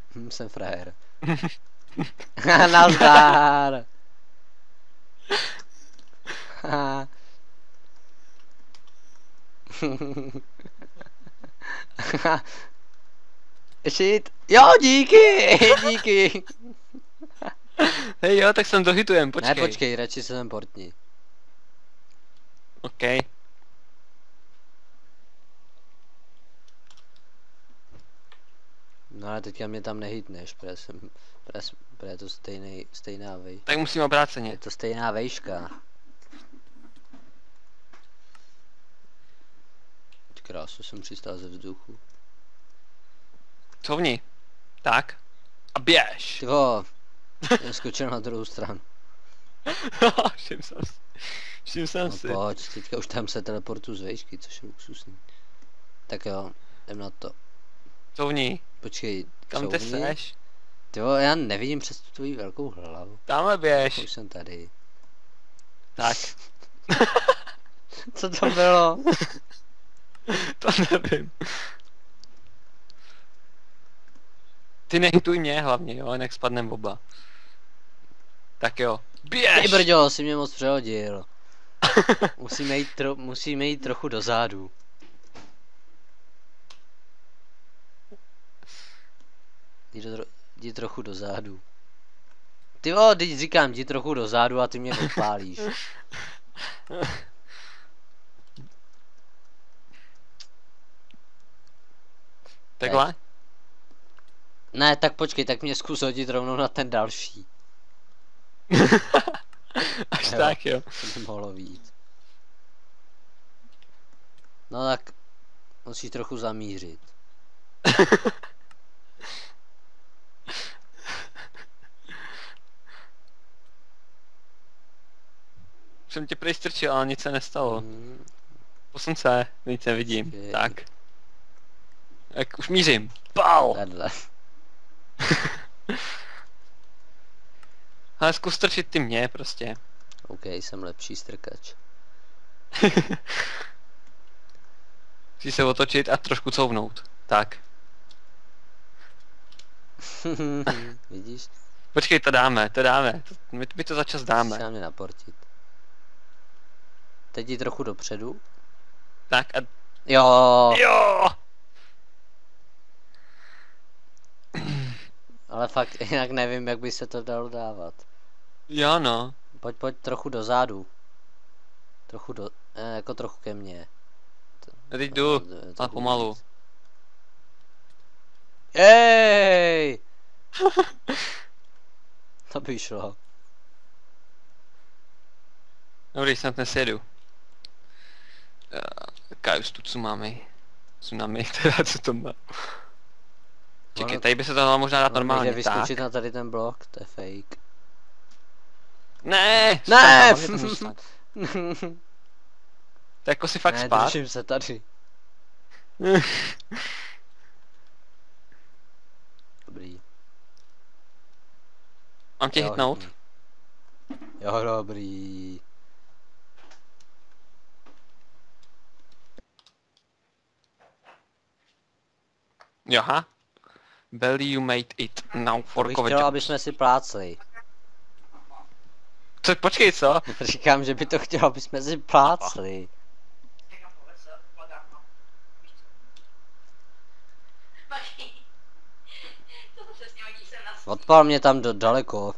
Jsem frajer. Nazdar! Shit. Jo, díky! Díky! Hej jo, tak sem dohitujem, počkej. Ne, počkej, radši se tam portni. OK. No ale teďka mě tam nehitneš, protože je to stejná vej. Tak musím Je obráceně. to stejná vejška. Krásu, jsem přistál ze vzduchu. Couvni. Tak. A běž. Tyvo, jsem skočil na druhou stranu. Všim jsem No si. pojď, teďka už tam se teleportu z vejšky, což je luxusní. Tak jo, jdem na to. Couvni. Počkej, Kam ty couvni. seš? Tyvo, já nevidím přes tu tvoji velkou hlavu. Tamhle běž. Už jsem tady. Tak. Co to bylo? To nevím. Ty nehituj mě hlavně, jo, jinak spadnem oba. Tak jo. Běž! Ty brďo, jsi mě moc přehodil. Musíme jít trochu dozadu. Jdi trochu dozadu. Ty jo, teď říkám, jdi trochu dozadu a ty mě odpálíš. Takhle? Ne, tak počkej, tak mě zkus hodit rovnou na ten další. Až Jo. tak jo. To by mohlo víc. No tak musíš trochu zamířit. Jsem tě prej strčil, ale nic se nestalo. Hmm, Posun se, nic nevidím. Počkej. Tak. Tak už mířím. Pau! Takhle. Ale zkus strčit ty mě prostě. OK, jsem lepší strkač. Musíš se otočit a trošku couvnout. Tak. Vidíš? Počkej, to dáme. My to za čas dáme. Musíš mě naportit. Teď jdi trochu dopředu. Tak a... Jo, Jo! ale fakt jinak nevím, jak by se to dalo dávat. Jo no. Pojď trochu dozadu. Jako trochu ke mně. Já teď jdu, To ale bude pomalu. víc. Ej! To by šlo. Dobrý, snad nesjedu. Kajus tu tsunami, teda co to má. Čekej, Ono- tady by se to dalo možná dát normálně, Může tak. vyskočit na tady ten blok, to je fake. Ne! Ne! hlavně tam zůstat. To jako si fakt Ne, spát. držím se tady. Dobrý. Mám tě Jo, hitnout? hitni. Jo, dobrý. Jaha. Belly, you made it. Now To for bych cover chtěl, job. aby jsme si plácli. Co, počkej, co? Říkám, že by to chtěl, aby jsme si plácli. Odpal mě tam daleko.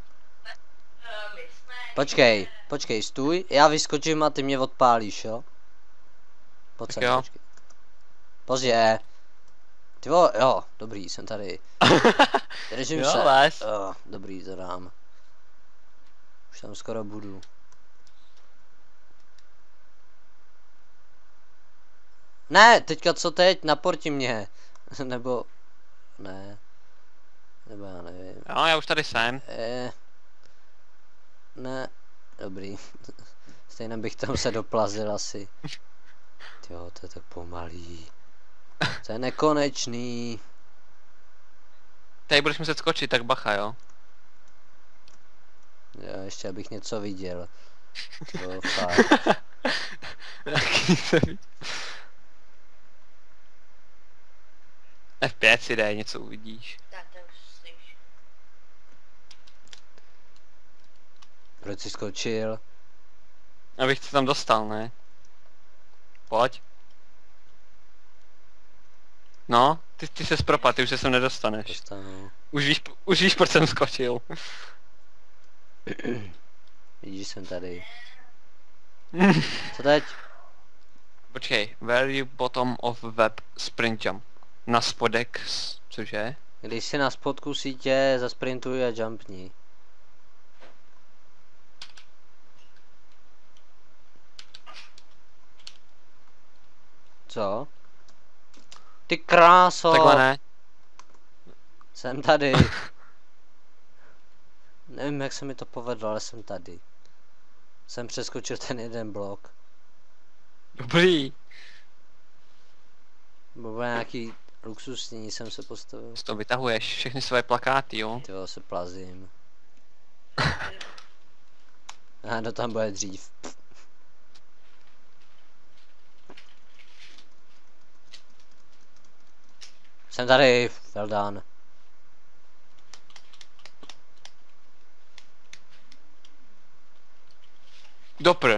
Počkej, stůj, já vyskočím a ty mě odpálíš, jo? Pojď Tak sem, jo. počkej. Pozdě. Ty vole, jo, dobrý, jsem tady. Držím Jo, se. les. Jo, dobrý, to dám. Už tam skoro budu. Ne, teďka co teď? Naporti mě. Nebo... Ne. Nebo já nevím. Jo, já už tady jsem. Ne. Dobrý. Stejně bych tam se doplazil asi. Jo, to je tak pomalý. To je nekonečný. Tady budeš muset skočit, tak bacha, jo. Jo, ještě abych něco viděl. Jo, fakt. F5 si dej, něco uvidíš. Tak to už si Proč jsi skočil? Abych se tam dostal, ne? Pojď. No, ty se propad, ty už se sem nedostaneš. Dostanu. Už víš, proč jsem skočil. Vidíš, jsem tady. Co teď? Počkej, very bottom of web sprint jump. Na spodek, cože? Když si na spodku sítě zasprintuj a jumpni. Co? Ty kráso! Takhle ne. Jsem tady. Nevím, jak se mi to povedlo, ale jsem tady. Jsem přeskočil ten jeden blok. Dobrý. Bylo nějaký luxusní, jsem se postavil. Z toho vytahuješ všechny své plakáty, jo? Tyjo, se plazím. Ano, tam bude dřív. Jsem tady, well done. Dopr.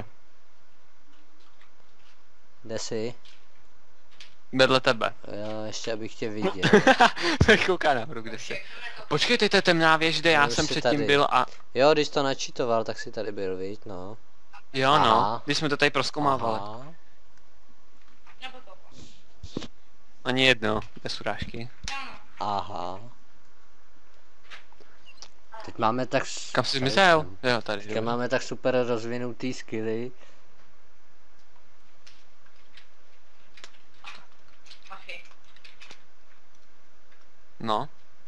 Kde jsi? Vedle tebe. Jo, ještě abych tě viděl. Kouká nahoru, kde jsi. Počkej, to je temná věž, kde já Už jsem jsi předtím tady. byl a... Jo, když to načítoval, tak si tady byl, viď, no. Jo no, Aha. když jsme to tady prozkoumávali. Aha. Ani jedno, bez urážky. Aha. Teď máme tak... Kam jsi tady zmizel? jsem. Jo, tady. Teďka Jo. máme tak super rozvinutý skilly. No,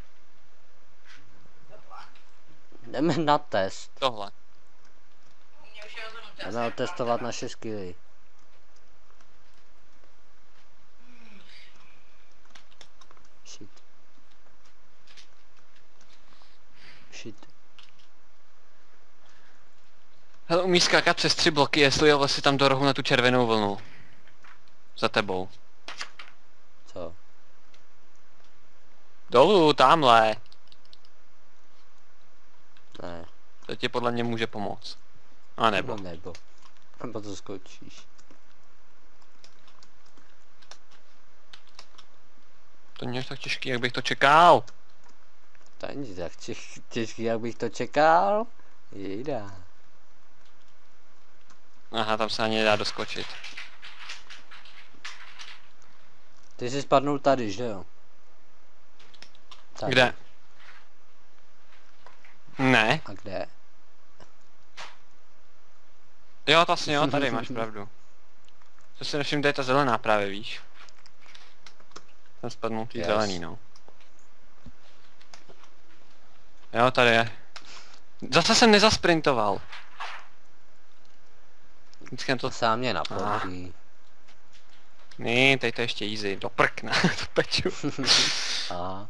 Jdeme na test. tohle. Jdeme otestovat naše skilly. Shit. Shit. Hele, umíš skákat přes 3 bloky, jestli jo, si tam do rohu na tu červenou vlnu. Za tebou. Co? Dolů, tamhle. Ne. To ti podle mě může pomoct. A nebo. No nebo. Nebo to skočíš. To není až tak těžký, jak bych to čekal. To není tak těžký, jak bych to čekal. Jejda. Aha, tam se ani nedá doskočit. Ty jsi spadnul tady, že jo? Tady. Kde? Ne. A kde? Jo, vlastně jo, tady máš pravdu. To si nevšiml, kde je ta zelená právě, víš. Tam spadnul tý Yes. zelený, no. Jo, tady je. Zase jsem nezasprintoval. Vždycky jsem to... To sám mě naplatí. Ne, teď to je ještě easy, do prkna, to peču. Aha.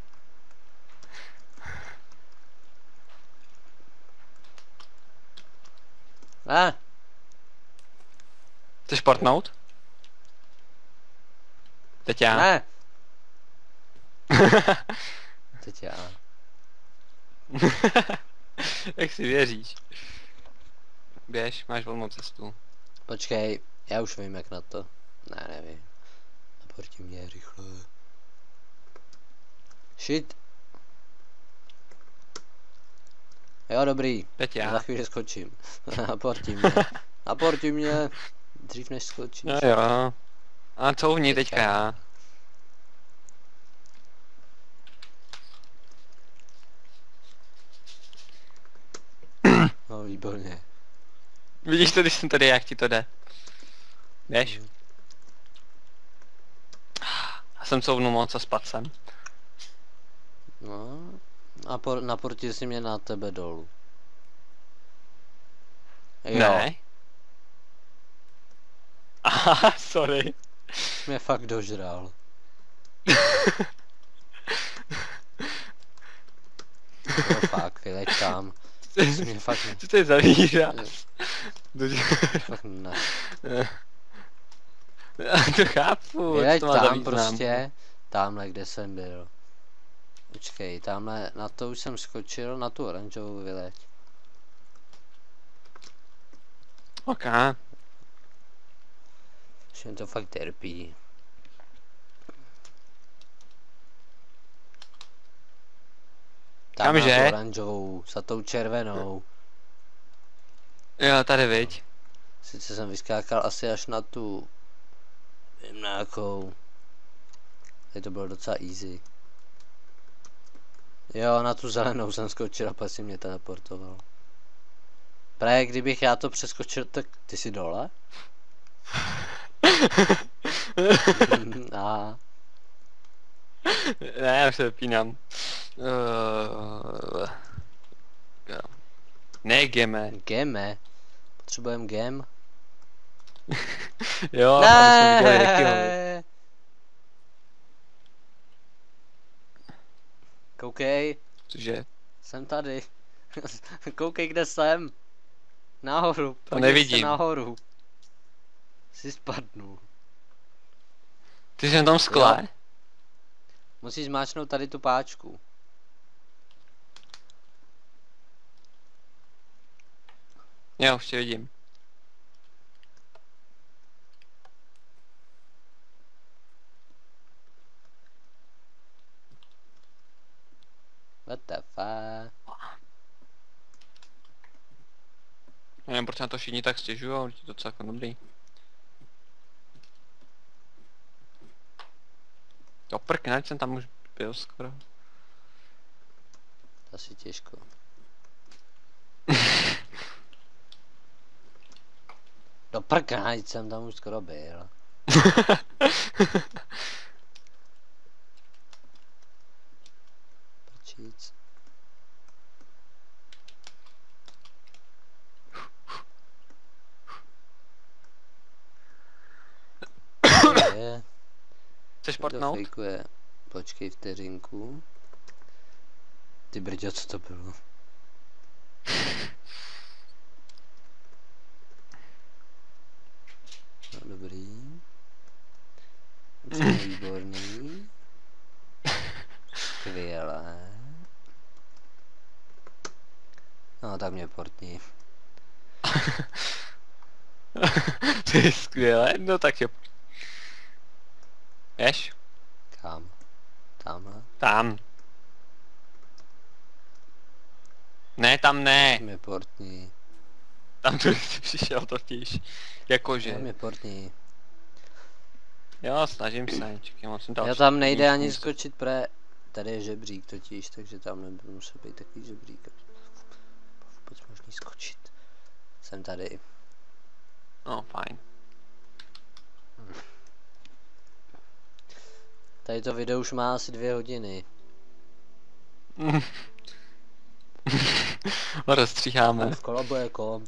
Ne, Chceš partnout? Teď já. ne. Teď já. Jak si věříš? Běž, máš volnou cestu. Počkej, já už vím jak na to. Ne, nevím. Naporti mě rychle. Shit. Jo, dobrý. Teď já. Za chvíli skočím. Naporti mě. Naporti mě. Dřív než skočíš. No jo. A co uvnitř teďka já? No, výborně. Vidíš to, když jsem tady, jak ti to jde? Běž. Já jsem couvnul moc a spadl jsem. No. A naporti si mě na tebe dolů. Jo. Ne. Aha, sorry. Mě fakt dožral. No fakt, vyleď tam. Jsi mě fakt Co to je za výraz? fakt ne. To chápu, Vyleď to má za tam význam. prostě. Tamhle, kde jsem byl. Počkej, tamhle, na to už jsem skočil, na tu oranžovou vyleď. Ok. Už mě to fakt terpí. Tam Kamže? na tu oranžovou, za tou červenou. Jo, tady viď. Sice jsem vyskákal asi až na tu... Vím na jakou. Tady to bylo docela easy. Jo, na tu zelenou jsem skočil a pak si mě teleportoval. Právě kdybych já to přeskočil, tak ty jsi dole? A Ne, já už se vypínám. Ne, geme. geme. Potřebujeme gem. Jo, aby jsme viděli Rickyho. Ne. Koukej, Cože? jsem tady. Koukej, kde jsem. Nahoru. To podívej se nevidím. nahoru. Jsi spadnul. Ty jsi na tom skle? Jo. Musíš zmáčknout tady tu páčku. Jo, už tě vidím. What the fuck? Nevím, proč na to všichni tak stěžují, ale je to celkem dobrý. To prkne, jsem tam už byl skoro. Asi těžko. Do prka, jsem tam už skoro byl. Prčíc. Je, Chceš to portnout? fejkuje. Počkej vteřinku. Ty brďo, co to bylo? No dobrý. Jsem výborný. Skvělé. No tak mě portní. To je skvělé, no tak jo. Ješ? Kam? Tamhle? Tam. Ne, tam ne. Mě portní. Tam tu jsi přišel totiž. Jakože. Mě portní. Jo, snažím se, čekaj, moc jsem dal. Já tam nejde ani skočit tady je žebřík totiž, takže tam nebudu muset být takový žebřík. Vůbec možný skočit. Jsem tady. No, fajn. Tady to video už má asi 2 hodiny. Rozstříháme. V kolabuje komp.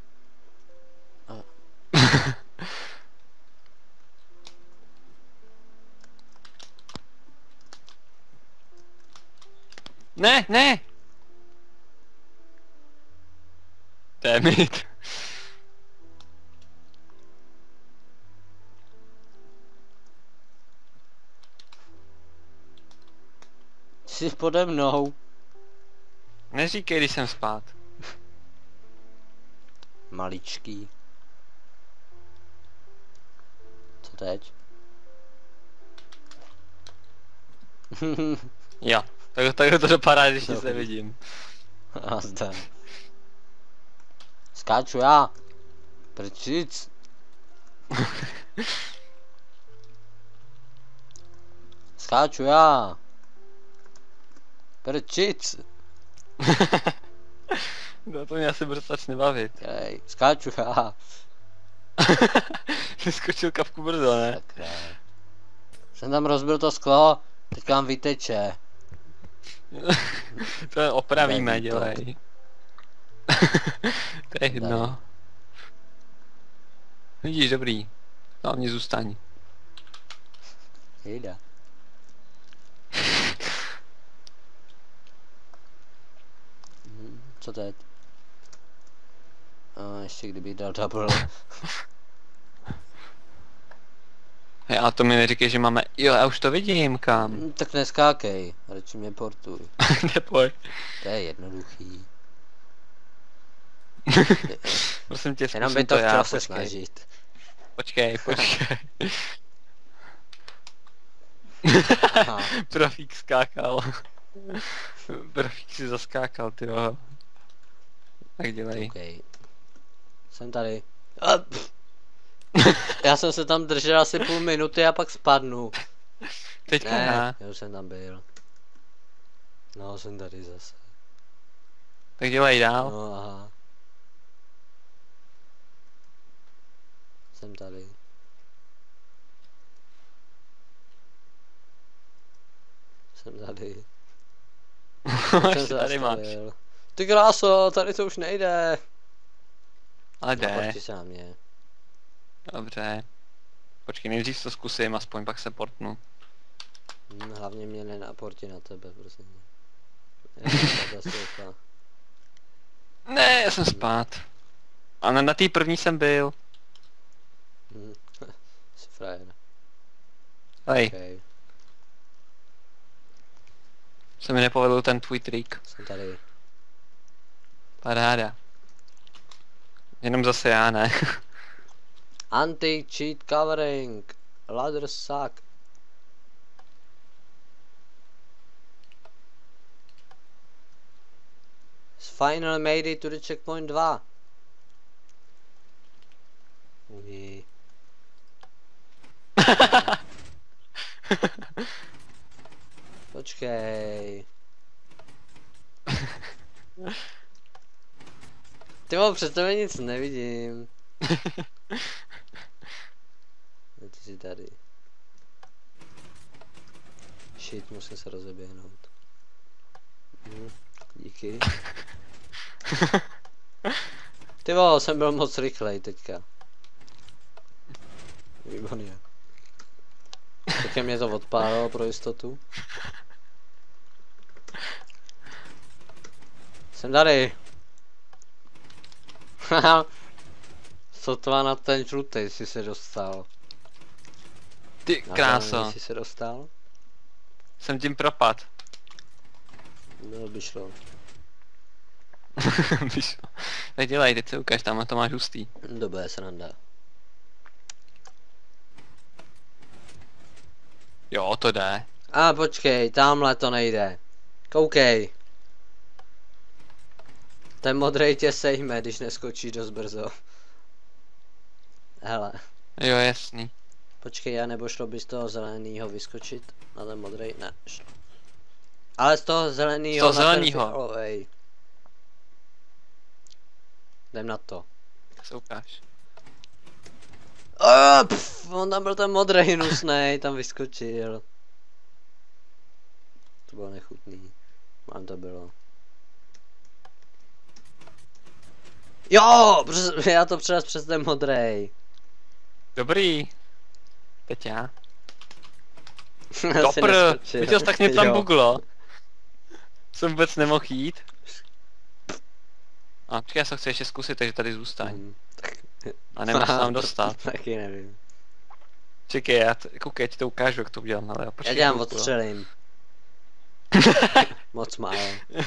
Ne, ne! Damn it. Jsi pode mnou. Neříkej, když jsem spát. Maličký. Co teď? Jo, tak to dopadá, když nic Dobrý. nevidím. A zde. Skáču já. Prčic. Skáču já. Prčic. No to mě asi bude začne bavit. Hej, skáču já. Vyskočil kapku brzo, ne? Tak ne. Jsem tam rozbil to sklo, teďka vám vyteče. To opravíme, Nevím, dělej. To je jedno. Vidíš, dobrý. Hlavně zůstaň. Jde. Co teď? Ještě kdybych dal double. Hej, a to mi neříkej, že máme... Jo, já už to vidím, kam. Tak neskákej, radši mě portuj. Nepoj. To je jednoduchý. Prosím tě, Jenom zkusím by to já, chtěl se počkej. snažit. Počkej. Aha. Profík skákal. Profík si zaskákal, tyjo. Tak dělej. Okay. Jsem tady. Já jsem se tam držel asi půl minuty a pak spadnu. Teďka Ne, já. já už jsem tam byl. No, jsem tady zase. Tak dělej dál. No, aha. Jsem tady. Jsem tady. Jsem se tady máš. zastavil. Ty kráso, tady to už nejde. Ale jde. Naproti se na mě. Dobře. Počkej, nejdřív to zkusím, aspoň pak se portnu. Hlavně mě nenaporti na tebe, prosím. Katastrofa. Ne, já jsem spát. A na té první jsem byl. Jsi frajer. Hej, Okay. se mi nepovedl ten tvůj trik. Jsem tady. Paráda. Jenom zase já ne. Anti-cheat covering. Ladder suck. Finally made it to the checkpoint 2. Ují. Počkej. Ty vole, před tebe nic nevidím. Ty jsi tady. Shit, musím se rozeběhnout. Díky. Ty vole, jsem byl moc rychlej teďka. Výborně. Také mě to odpálilo pro jistotu. Jsem tady. Haha. Sotva na ten žlutej si se dostal. Ty Na kráso. zelený si se dostal? Jsem tím propad. Bylo by šlo. Tak dělej, teď se ukáž, tam to máš hustý. Dobré, sranda. Jo, to jde. A počkej, tamhle to nejde. Koukej. Ten modrej tě sejme, když neskočíš dost brzo. Hele. Jo, jasný. Počkej, a nebo šlo by z toho zeleného vyskočit na ten modrej? Ne. Ale z toho zeleného. Z toho zelenýho. Jdem na to. Tak se ukáž. On tam byl ten modrej hnusnej, tam vyskočil. To bylo nechutný. Mám to bylo. Jo, já to přes ten modrej. Dobrý. Teď já. Asi Dopr, neskočil. viděl jsi, tak mě tam Jo. buglo. Jsem vůbec nemohl jít. A počkej, já se chci ještě zkusit, takže tady zůstaň. Tak. A nemůžu se tam dostat. Taky nevím. Čekej, koukej, já ti to ukážu, jak to udělám, ale Já počkej. dělám chvilku, jo. odstřelím. Moc málo.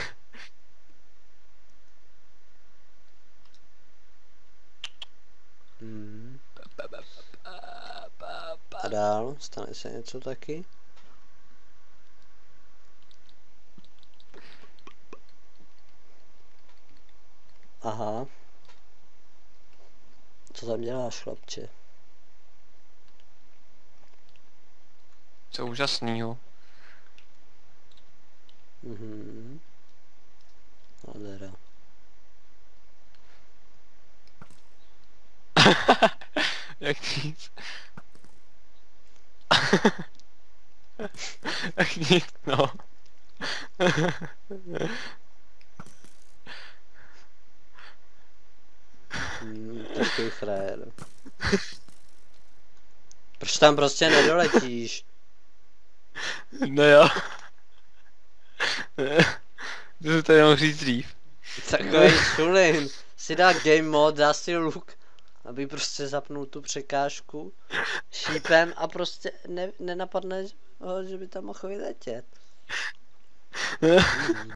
A dál, stane se něco taky? Aha. Co tam děláš, chlapče? Co úžasnýho. Nádhera. Jak nic. Jak nic, no. Takový frajer. Proč tam prostě nedoletíš? No jo. To jsem tady mohl říct dřív. Takový šulin. Si dá game mod, dá si luk, aby prostě zapnul tu překážku šípem a prostě nenapadne ho, že by tam mohl vyletět.